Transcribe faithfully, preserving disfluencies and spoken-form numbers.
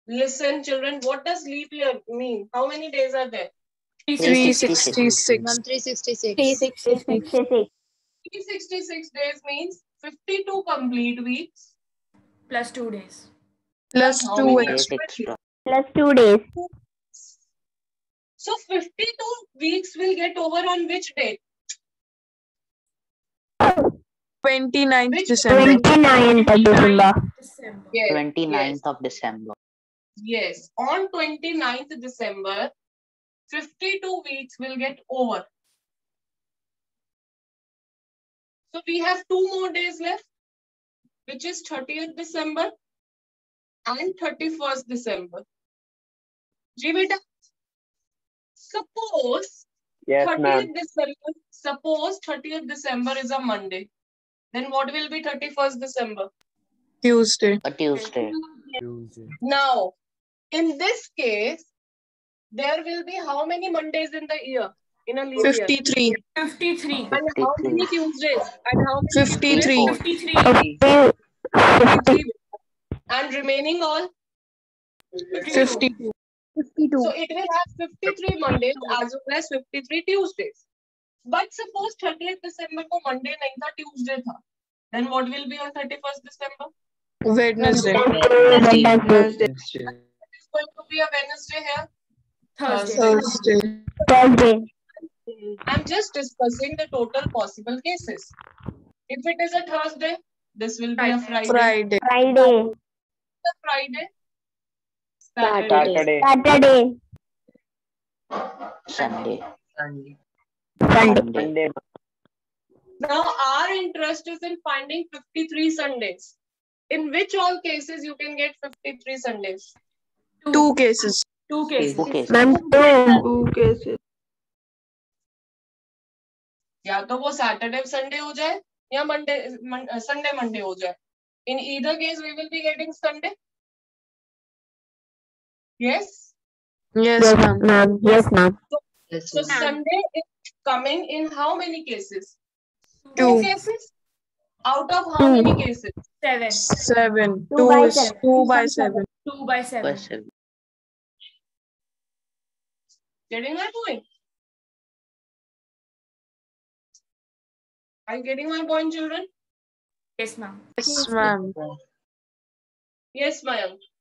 Listen, children, what does leap year mean? How many days are there? three sixty-six. Ma'am, three sixty-six. three sixty-six. three sixty-six days means fifty-two complete weeks. Plus two days. Plus How two many extra. extra? Plus two days. So fifty-two weeks will get over on which date? twenty-ninth Which December. twenty-ninth of December. December. Yes, twenty-ninth yes, of December. yes. On twenty-ninth December, fifty-two weeks will get over. So we have two more days left, which is thirtieth December and thirty-first December. Ji beta, suppose Yes, ma'am. thirtieth December, suppose thirtieth December is a Monday. Then what will be thirty-first December? Tuesday. A Tuesday. Tuesday. Now, in this case, there will be how many Mondays in the year? In a leap year? fifty-three. fifty-three. And how many Tuesdays? And how many fifty-three. Tuesdays? fifty-three. fifty-three. And remaining all? fifty-two. So it will have fifty-three Mondays as well as fifty-three Tuesdays. But suppose thirtieth December को Monday नहीं था, Tuesday था. Then what will be on thirty-first December? Wednesday. Wednesday. It is going to be a Wednesday here. Thursday. Thursday. Thursday. I'm just discussing the total possible cases. If it is a Thursday, this will be a Friday. Friday. Friday. A Friday. Saturday. Saturday. Sunday. Sunday. Monday. Now our interest is in finding fifty-three Sundays. In which all cases you can get fifty-three Sundays? Two cases. Two cases. Okay. Ma'am, two. Two cases. या तो वो Saturday Sunday हो जाए या Monday Sunday Monday हो जाए. In either case, we will be getting Sunday. Yes. Yes, Yes, ma'am. ma'am. Yes, ma'am. So Sunday is coming in how many cases? Two. cases. Out of how many cases? Seven. Seven. Two Two by is seven. two by seven. Two by seven. Person. Getting my point? Are you getting my point, children? Yes, ma'am. Yes, ma'am. Yes, Mayank.